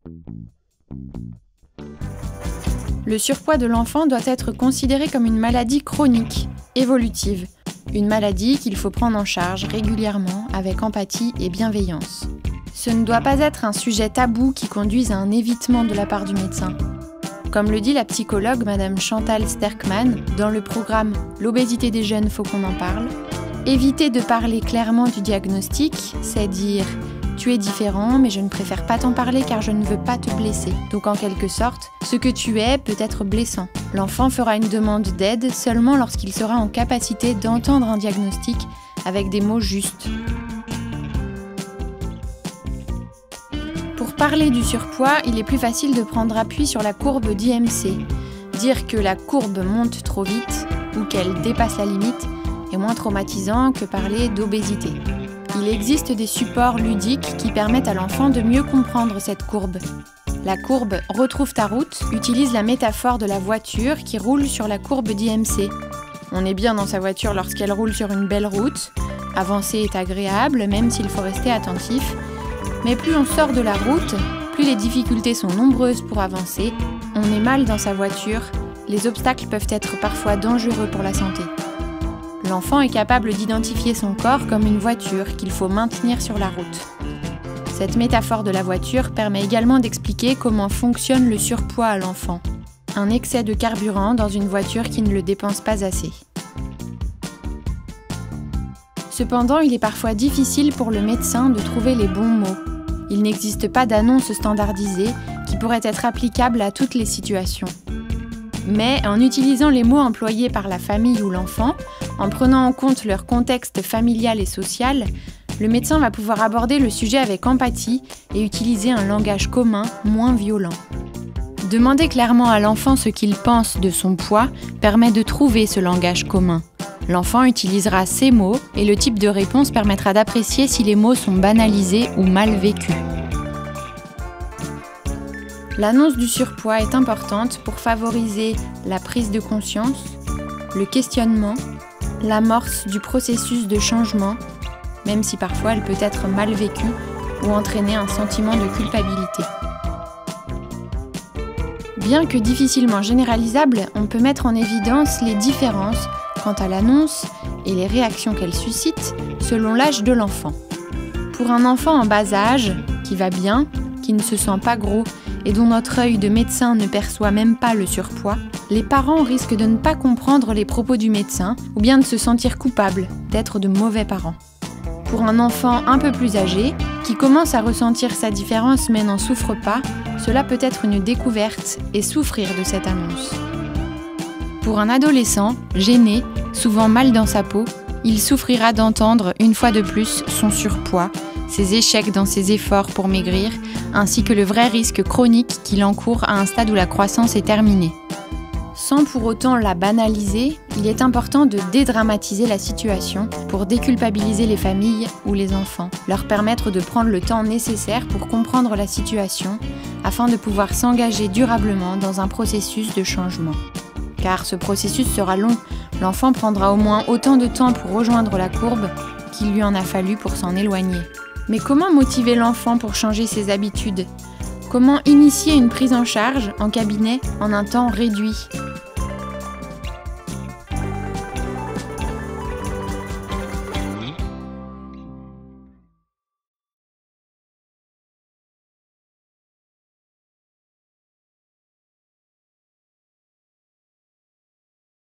Le surpoids de l'enfant doit être considéré comme une maladie chronique, évolutive, une maladie qu'il faut prendre en charge régulièrement avec empathie et bienveillance. Ce ne doit pas être un sujet tabou qui conduise à un évitement de la part du médecin. Comme le dit la psychologue Madame Chantal Sterckmann dans le programme « L'obésité des jeunes, faut qu'on en parle », éviter de parler clairement du diagnostic, c'est dire « tu es différent, mais je ne préfère pas t'en parler car je ne veux pas te blesser ». Donc en quelque sorte, ce que tu es peut être blessant. L'enfant fera une demande d'aide seulement lorsqu'il sera en capacité d'entendre un diagnostic avec des mots justes. Pour parler du surpoids, il est plus facile de prendre appui sur la courbe d'IMC. Dire que la courbe monte trop vite ou qu'elle dépasse la limite est moins traumatisant que parler d'obésité. Il existe des supports ludiques qui permettent à l'enfant de mieux comprendre cette courbe. La courbe « Retrouve ta route » utilise la métaphore de la voiture qui roule sur la courbe d'IMC. On est bien dans sa voiture lorsqu'elle roule sur une belle route. Avancer est agréable, même s'il faut rester attentif. Mais plus on sort de la route, plus les difficultés sont nombreuses pour avancer. On est mal dans sa voiture. Les obstacles peuvent être parfois dangereux pour la santé. L'enfant est capable d'identifier son corps comme une voiture qu'il faut maintenir sur la route. Cette métaphore de la voiture permet également d'expliquer comment fonctionne le surpoids à l'enfant. Un excès de carburant dans une voiture qui ne le dépense pas assez. Cependant, il est parfois difficile pour le médecin de trouver les bons mots. Il n'existe pas d'annonce standardisée qui pourrait être applicable à toutes les situations. Mais en utilisant les mots employés par la famille ou l'enfant, en prenant en compte leur contexte familial et social, le médecin va pouvoir aborder le sujet avec empathie et utiliser un langage commun moins violent. Demander clairement à l'enfant ce qu'il pense de son poids permet de trouver ce langage commun. L'enfant utilisera ces mots et le type de réponse permettra d'apprécier si les mots sont banalisés ou mal vécus. L'annonce du surpoids est importante pour favoriser la prise de conscience, le questionnement, l'amorce du processus de changement, même si parfois elle peut être mal vécue ou entraîner un sentiment de culpabilité. Bien que difficilement généralisable, on peut mettre en évidence les différences quant à l'annonce et les réactions qu'elle suscite selon l'âge de l'enfant. Pour un enfant en bas âge, qui va bien, qui ne se sent pas gros et dont notre œil de médecin ne perçoit même pas le surpoids, les parents risquent de ne pas comprendre les propos du médecin ou bien de se sentir coupables d'être de mauvais parents. Pour un enfant un peu plus âgé, qui commence à ressentir sa différence mais n'en souffre pas, cela peut être une découverte et souffrir de cette annonce. Pour un adolescent, gêné, souvent mal dans sa peau, il souffrira d'entendre une fois de plus son surpoids, ses échecs dans ses efforts pour maigrir, ainsi que le vrai risque chronique qu'il encourt à un stade où la croissance est terminée. Sans pour autant la banaliser, il est important de dédramatiser la situation pour déculpabiliser les familles ou les enfants, leur permettre de prendre le temps nécessaire pour comprendre la situation afin de pouvoir s'engager durablement dans un processus de changement. Car ce processus sera long, l'enfant prendra au moins autant de temps pour rejoindre la courbe qu'il lui en a fallu pour s'en éloigner. Mais comment motiver l'enfant pour changer ses habitudes ? Comment initier une prise en charge en cabinet en un temps réduit ?